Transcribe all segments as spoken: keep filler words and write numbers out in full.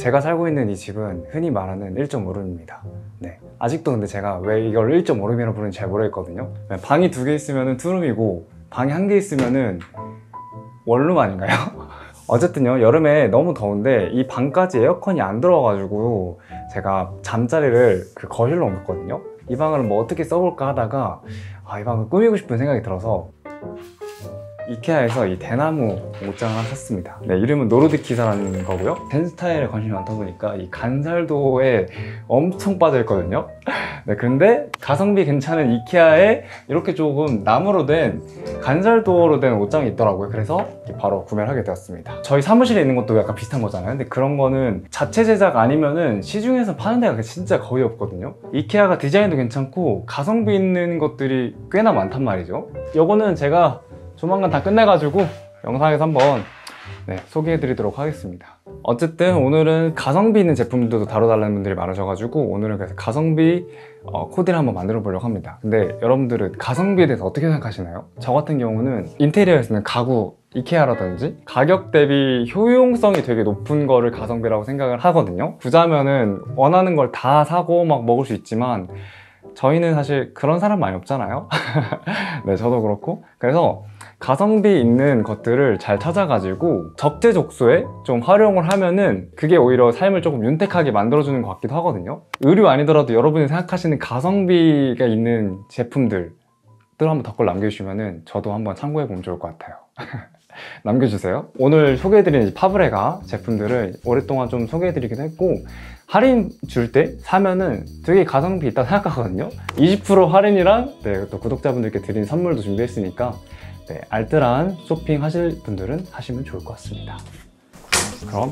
제가 살고 있는 이 집은 흔히 말하는 일 점 오 룸입니다. 네. 아직도 근데 제가 왜 이걸 일 점 오 룸이라고 부르는지 잘 모르겠거든요. 방이 두 개 있으면 투 룸이고 방이 한 개 있으면 원룸 아닌가요? 어쨌든요, 여름에 너무 더운데 이 방까지 에어컨이 안 들어와가지고 제가 잠자리를 그 거실로 옮겼거든요. 이 방을 뭐 어떻게 써볼까 하다가 아, 이 방을 꾸미고 싶은 생각이 들어서 이케아에서 이 대나무 옷장을 하나 샀습니다. 네, 이름은 노르디키사라는 거고요. 된 스타일에 관심이 많다 보니까 이 간살도에 엄청 빠져있거든요. 네, 근데 가성비 괜찮은 이케아에 이렇게 조금 나무로 된 간살도어로 된 옷장이 있더라고요. 그래서 바로 구매를 하게 되었습니다. 저희 사무실에 있는 것도 약간 비슷한 거잖아요. 근데 그런 거는 자체 제작 아니면은 시중에서 파는 데가 진짜 거의 없거든요. 이케아가 디자인도 괜찮고 가성비 있는 것들이 꽤나 많단 말이죠. 요거는 제가 조만간 다 끝내가지고 영상에서 한번 네, 소개해드리도록 하겠습니다. 어쨌든 오늘은 가성비 있는 제품들도 다뤄달라는 분들이 많으셔가지고 오늘은 그래서 가성비 어, 코디를 한번 만들어 보려고 합니다. 근데 여러분들은 가성비에 대해서 어떻게 생각하시나요? 저 같은 경우는 인테리어에 쓰는 가구 이케아라든지 가격 대비 효용성이 되게 높은 거를 가성비라고 생각을 하거든요. 부자면은 원하는 걸 다 사고 막 먹을 수 있지만 저희는 사실 그런 사람 많이 없잖아요. 네, 저도 그렇고. 그래서 가성비 있는 것들을 잘 찾아가지고 적재적소에 좀 활용을 하면은 그게 오히려 삶을 조금 윤택하게 만들어주는 것 같기도 하거든요. 의류 아니더라도 여러분이 생각하시는 가성비가 있는 제품들 한번 댓글 남겨주시면은 저도 한번 참고해보면 좋을 것 같아요. 남겨주세요. 오늘 소개해드린 파브레가 제품들을 오랫동안 좀 소개해드리기도 했고 할인 줄 때 사면은 되게 가성비 있다고 생각하거든요. 이십 퍼센트 할인이랑 네, 또 구독자분들께 드린 선물도 준비했으니까 네, 알뜰한 쇼핑 하실 분들은 하시면 좋을 것 같습니다. 그럼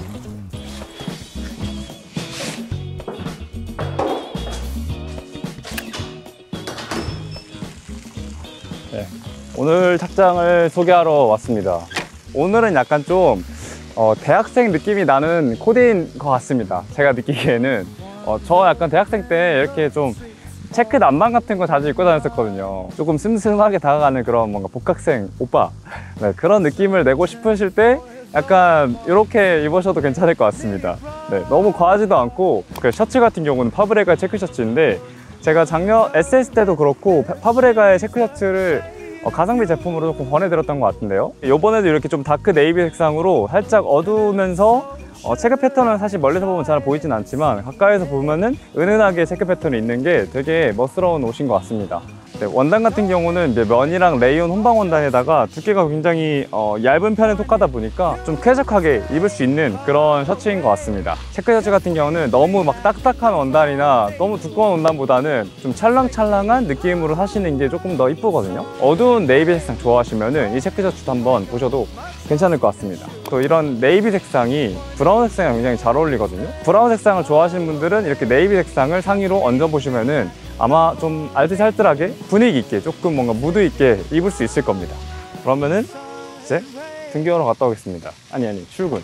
네, 오늘 착장을 소개하러 왔습니다. 오늘은 약간 좀 어, 대학생 느낌이 나는 코디인 것 같습니다. 제가 느끼기에는 어, 저 약간 대학생 때 이렇게 좀 체크 남방 같은 거 자주 입고 다녔었거든요. 조금 슴슴하게 다가가는 그런 뭔가 복학생 오빠 네, 그런 느낌을 내고 싶으실 때 약간 이렇게 입으셔도 괜찮을 것 같습니다. 네, 너무 과하지도 않고 그 셔츠 같은 경우는 파브레가 체크 셔츠인데 제가 작년 에스에스 때도 그렇고 파브레가의 체크 셔츠를 어, 가성비 제품으로 조금 권해드렸던 것 같은데요. 이번에도 이렇게 좀 다크 네이비 색상으로 살짝 어두우면서 어, 체크 패턴은 사실 멀리서 보면 잘 보이진 않지만 가까이서 보면은 은은하게 체크 패턴이 있는 게 되게 멋스러운 옷인 것 같습니다. 네, 원단 같은 경우는 이제 면이랑 레이온 혼방 원단에다가 두께가 굉장히 어, 얇은 편에 속하다 보니까 좀 쾌적하게 입을 수 있는 그런 셔츠인 것 같습니다. 체크 셔츠 같은 경우는 너무 막 딱딱한 원단이나 너무 두꺼운 원단보다는 좀 찰랑찰랑한 느낌으로 하시는 게 조금 더 이쁘거든요. 어두운 네이비 색상 좋아하시면은 이 체크 셔츠도 한번 보셔도 괜찮을 것 같습니다. 또 이런 네이비 색상이 브라운 색상이랑 굉장히 잘 어울리거든요. 브라운 색상을 좋아하시는 분들은 이렇게 네이비 색상을 상의로 얹어 보시면은 아마 좀 알뜰살뜰하게 분위기 있게 조금 뭔가 무드 있게 입을 수 있을 겁니다. 그러면은 이제 등교하러 갔다 오겠습니다. 아니 아니 출근.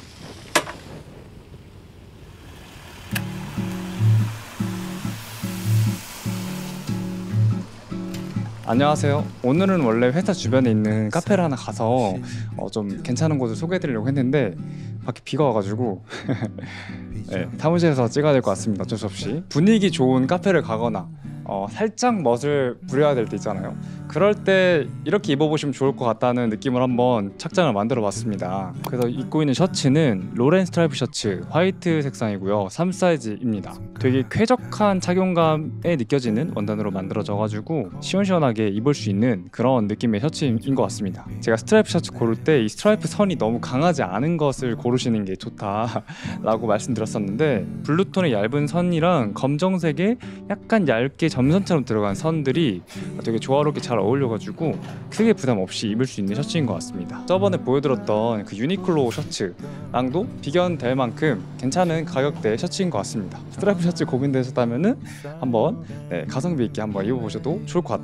안녕하세요. 오늘은 원래 회사 주변에 있는 카페를 하나 가서 어, 좀 괜찮은 곳을 소개해드리려고 했는데 밖에 비가 와가지고 네, 사무실에서 찍어야 될 것 같습니다. 어쩔 수 없이 분위기 좋은 카페를 가거나 어, 살짝 멋을 부려야 될 때 있잖아요. 그럴 때 이렇게 입어보시면 좋을 것 같다는 느낌을 한번 착장을 만들어 봤습니다. 그래서 입고 있는 셔츠는 로렌 스트라이프 셔츠 화이트 색상이고요. 삼 사이즈입니다. 되게 쾌적한 착용감에 느껴지는 원단으로 만들어져 가지고 시원시원하게 입을 수 있는 그런 느낌의 셔츠인 것 같습니다. 제가 스트라이프 셔츠 고를 때 이 스트라이프 선이 너무 강하지 않은 것을 고르시는 게 좋다 라고 말씀드렸었는데 블루톤의 얇은 선이랑 검정색의 약간 얇게 점선처럼 들어간 선들이 되게 조화롭게 잘 어울려가지고 크게 부담 없이 입을 수 있는 셔츠인 것 같습니다. 저번에 보여드렸던 그 유니클로 셔츠랑도 비견될 만큼 괜찮은 가격대 셔츠인 것 같습니다. 스트라이프 셔츠 고민되셨다면은 한번 네, 가성비 있게 한번 입어보셔도 좋을 것 같아요.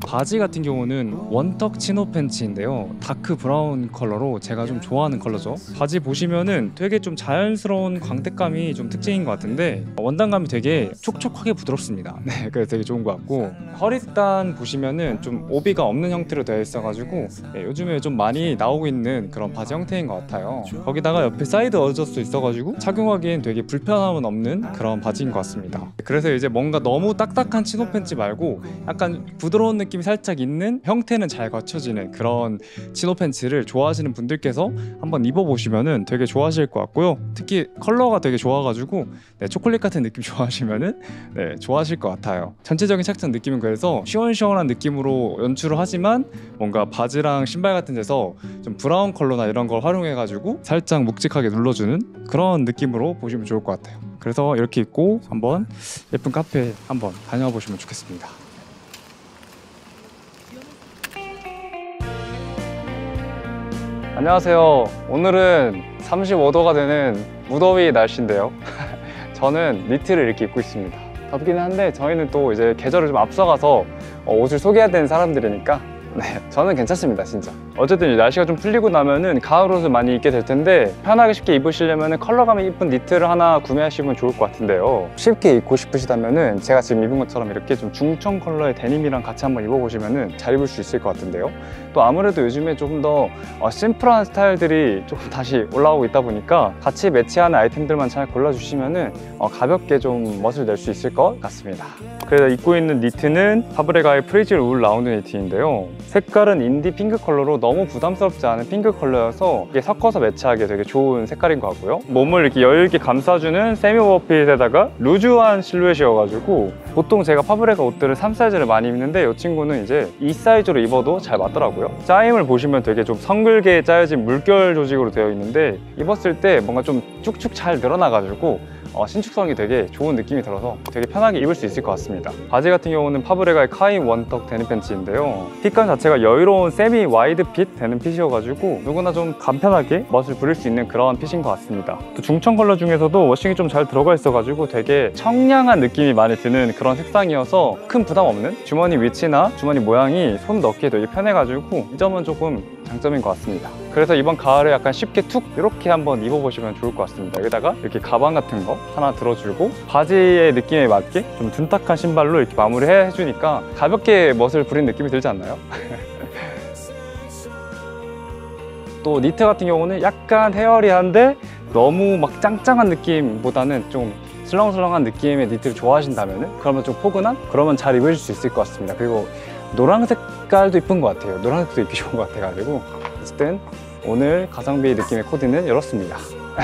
바지 같은 경우는 원턱 치노 팬츠인데요, 다크 브라운 컬러로 제가 좀 좋아하는 컬러죠. 바지 보시면은 되게 좀 자연스러운 광택감이 좀 특징인 것 같은데 원단감이 되게 촉촉하게 부드럽습니다. 네, 그래서 되게 좋은 것 같고, 허리단 보시면은 좀 오비가 없는 형태로 되어 있어가지고 네, 요즘에 좀 많이 나오고 있는 그런 바지 형태인 것 같아요. 거기다가 옆에 사이드 어저스도 있어가지고 착용하기엔 되게 불편함은 없는 그런 바지인 것 같습니다. 그래서 이제 뭔가 너무 딱딱한 치노 팬츠 말고 약간 부드러운 느낌이 살짝 있는, 형태는 잘 갖춰지는 그런 치노 팬츠를 좋아하시는 분들께서 한번 입어보시면은 되게 좋아하실 것 같고요. 특히 컬러가 되게 좋아가지고 네, 초콜릿 같은 느낌 좋아하시면은 네, 좋아하실 것 같아요. 전체적인 착장 느낌은 그래서 시원시원한 느낌으로 연출을 하지만 뭔가 바지랑 신발 같은 데서 좀 브라운 컬러나 이런 걸 활용해가지고 살짝 묵직하게 눌러주는 그런 느낌으로 보시면 좋을 것 같아요. 그래서 이렇게 입고 한번 예쁜 카페 한번 다녀와 보시면 좋겠습니다. 안녕하세요. 오늘은 삼십오 도가 되는 무더위 날씨인데요. 저는 니트를 이렇게 입고 있습니다. 덥기는 한데 저희는 또 이제 계절을 좀 앞서가서 옷을 소개해야 되는 사람들이니까 네, 저는 괜찮습니다. 진짜. 어쨌든 날씨가 좀 풀리고 나면은 가을 옷을 많이 입게 될 텐데 편하게 쉽게 입으시려면 컬러감이 이쁜 니트를 하나 구매하시면 좋을 것 같은데요, 쉽게 입고 싶으시다면은 제가 지금 입은 것처럼 이렇게 좀 중청 컬러의 데님이랑 같이 한번 입어보시면은 잘 입을 수 있을 것 같은데요. 또 아무래도 요즘에 조금 더 심플한 스타일들이 조금 다시 올라오고 있다 보니까 같이 매치하는 아이템들만 잘 골라주시면은 가볍게 좀 멋을 낼 수 있을 것 같습니다. 그래서 입고 있는 니트는 파브레가의 프리즐 울 라운드 니트인데요, 색깔은 인디 핑크 컬러로 너무 부담스럽지 않은 핑크 컬러여서 이게 섞어서 매치하기 되게 좋은 색깔인 것 같고요. 몸을 이렇게 여유있게 감싸주는 세미 오버핏에다가 루즈한 실루엣이어가지고 보통 제가 파브레가 옷들을 삼 사이즈를 많이 입는데 이 친구는 이제 이 사이즈로 입어도 잘 맞더라고요. 짜임을 보시면 되게 좀 성글게 짜여진 물결 조직으로 되어 있는데 입었을 때 뭔가 좀 쭉쭉 잘 늘어나가지고 어, 신축성이 되게 좋은 느낌이 들어서 되게 편하게 입을 수 있을 것 같습니다. 바지 같은 경우는 파브레가의 카인 원턱 데님 팬츠인데요, 핏감 자체가 여유로운 세미 와이드 핏 데님 핏이어가지고 누구나 좀 간편하게 멋을 부릴 수 있는 그런 핏인 것 같습니다. 또 중청 컬러 중에서도 워싱이 좀 잘 들어가 있어가지고 되게 청량한 느낌이 많이 드는 그런 색상이어서 큰 부담 없는 주머니 위치나 주머니 모양이 손 넣기에 되게 편해가지고 이 점은 조금 장점인 것 같습니다. 그래서 이번 가을에 약간 쉽게 툭 이렇게 한번 입어보시면 좋을 것 같습니다. 여기다가 이렇게 가방 같은 거 하나 들어주고 바지의 느낌에 맞게 좀 둔탁한 신발로 이렇게 마무리해 주니까 가볍게 멋을 부린 느낌이 들지 않나요? 또 니트 같은 경우는 약간 헤어리한데 너무 막 짱짱한 느낌보다는 좀 슬렁슬렁한 느낌의 니트를 좋아하신다면 그러면 좀 포근한? 그러면 잘 입으실 수 있을 것 같습니다. 그리고 노란 색깔도 이쁜 것 같아요. 노란색도 입기 좋은 것 같아가지고 어쨌든 오늘 가성비 느낌의 코디는 이렇습니다.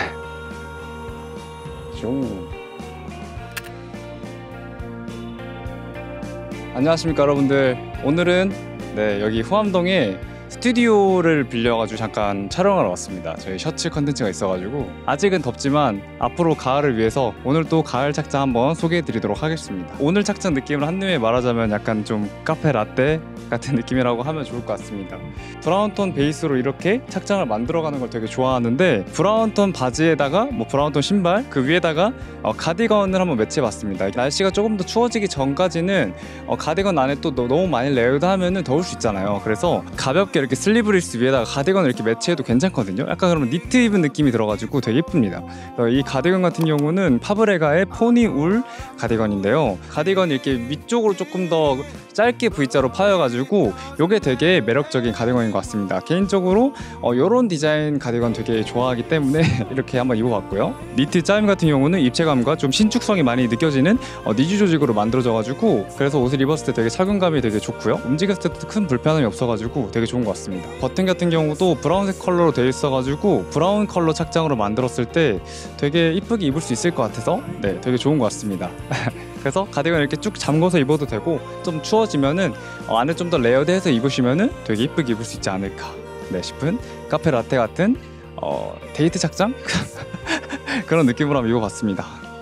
좀. 안녕하십니까 여러분들. 오늘은 네, 여기 후암동에 스튜디오를 빌려가지고 잠깐 촬영하러 왔습니다. 저희 셔츠 컨텐츠가 있어가지고 아직은 덥지만 앞으로 가을을 위해서 오늘 또 가을 착장 한번 소개해 드리도록 하겠습니다. 오늘 착장 느낌을 한눈에 말하자면 약간 좀 카페 라떼 같은 느낌이라고 하면 좋을 것 같습니다. 브라운톤 베이스로 이렇게 착장을 만들어가는 걸 되게 좋아하는데 브라운톤 바지에다가 뭐 브라운톤 신발 그 위에다가 어, 가디건을 한번 매치해봤습니다. 날씨가 조금 더 추워지기 전까지는 어, 가디건 안에 또 너무 많이 레이어드하면은 더울 수 있잖아요. 그래서 가볍게 이렇게 슬리브리스 위에다가 가디건을 이렇게 매치해도 괜찮거든요. 약간 그러면 니트 입은 느낌이 들어가지고 되게 예쁩니다. 이 가디건 같은 경우는 파브레가의 포니 울 가디건인데요, 가디건이 이렇게 위쪽으로 조금 더 짧게 V자로 파여가지고 이게 되게 매력적인 가디건인 것 같습니다. 개인적으로 어, 이런 디자인 가디건 되게 좋아하기 때문에 이렇게 한번 입어봤고요. 니트 짜임 같은 경우는 입체감과 좀 신축성이 많이 느껴지는 어, 니즈 조직으로 만들어져가지고 그래서 옷을 입었을 때 되게 착용감이 되게 좋고요. 움직였을 때도 큰 불편함이 없어가지고 되게 좋은 것 같습니다. 버튼 같은 경우도 브라운색 컬러로 되어 있어가지고 브라운 컬러 착장으로 만들었을 때 되게 이쁘게 입을 수 있을 것 같아서 네, 되게 좋은 것 같습니다. 그래서 가디건 이렇게 쭉 잠궈서 입어도 되고 좀 추워지면은 어, 안에 좀 더 레이어드해서 입으시면은 되게 이쁘게 입을 수 있지 않을까 네, 싶은 카페 라떼 같은 어, 데이트 착장? 그런 느낌으로 한번 입어봤습니다.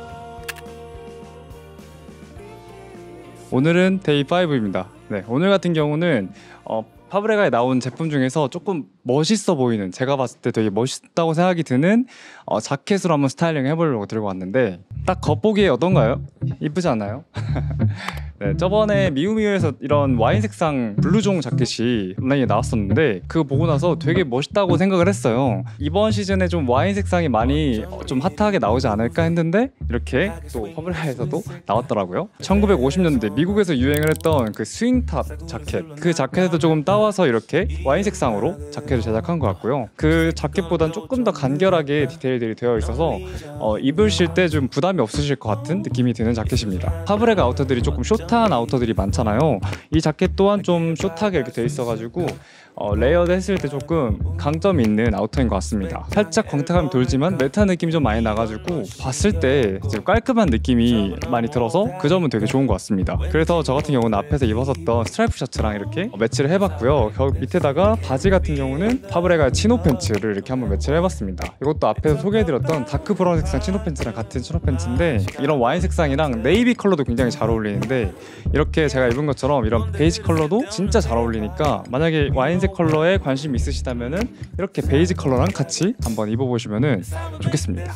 오늘은 데이 파이브입니다. 네, 오늘 같은 경우는 어, 파브레가에 나온 제품 중에서 조금 멋있어 보이는, 제가 봤을 때 되게 멋있다고 생각이 드는 어, 자켓으로 한번 스타일링 해보려고 들고 왔는데 딱 겉보기에 어떤가요? 이쁘지 않나요? 네, 저번에 미우미우에서 이런 와인 색상 블루종 자켓이 온라인에 나왔었는데 그거 보고 나서 되게 멋있다고 생각을 했어요. 이번 시즌에 좀 와인 색상이 많이 좀 핫하게 나오지 않을까 했는데 이렇게 또 파브레가에서도 나왔더라고요. 천구백오십 년대 미국에서 유행을 했던 그 스윙탑 자켓, 그 자켓에도 조금 따와서 이렇게 와인 색상으로 자켓을 제작한 것 같고요. 그 자켓보단 조금 더 간결하게 디테일들이 되어 있어서 어, 입으실 때 좀 부담이 없으실 것 같은 느낌이 드는 자켓입니다. 파브레가 아우터들이 조금 숏한 아우터들이 많잖아요. 이 자켓 또한 좀 숏하게 이렇게 돼 있어가지고 어, 레이어드 했을 때 조금 강점이 있는 아우터인 것 같습니다. 살짝 광택감이 돌지만 매트한 느낌이 좀 많이 나가지고 봤을 때 지금 깔끔한 느낌이 많이 들어서 그 점은 되게 좋은 것 같습니다. 그래서 저 같은 경우는 앞에서 입었었던 스트라이프 셔츠랑 이렇게 매치를 해봤고요. 겨 밑에다가 바지 같은 경우는 파브레가 치노 팬츠를 이렇게 한번 매치를 해봤습니다. 이것도 앞에서 소개해드렸던 다크 브라운 색상 치노 팬츠랑 같은 치노 팬츠인데 이런 와인 색상이랑 네이비 컬러도 굉장히 잘 어울리는데 이렇게 제가 입은 것처럼 이런 베이지 컬러도 진짜 잘 어울리니까 만약에 와인색 컬러에 관심 있으시다면은 이렇게 베이지 컬러랑 같이 한번 입어보시면은 좋겠습니다.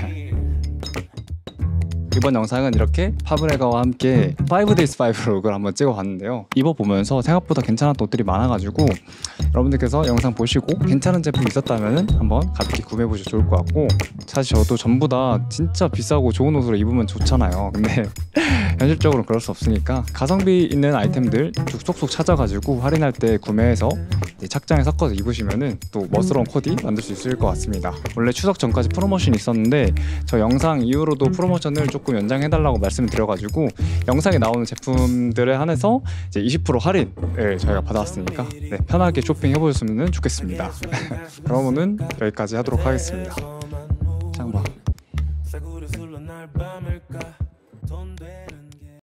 이번 영상은 이렇게 파브레가와 함께 파이브 데이즈 파이브 룩을 한번 찍어봤는데요. 입어보면서 생각보다 괜찮았던 옷들이 많아가지고 여러분들께서 영상 보시고 괜찮은 제품 있었다면 한번 가볍게 구매해보셔도 좋을 것 같고 사실 저도 전부 다 진짜 비싸고 좋은 옷으로 입으면 좋잖아요. 근데 현실적으로 그럴 수 없으니까 가성비 있는 아이템들 쏙쏙 찾아가지고 할인할 때 구매해서 착장에 섞어서 입으시면은 또 멋스러운 코디 만들 수 있을 것 같습니다. 원래 추석 전까지 프로모션이 있었는데 저 영상 이후로도 프로모션을 조금 연장해달라고 말씀드려가지고 영상에 나오는 제품들에 한해서 이제 이십 퍼센트 할인을 저희가 받아왔으니까 네, 편하게 쇼핑해보셨으면 좋겠습니다. 그러면은 여기까지 하도록 하겠습니다.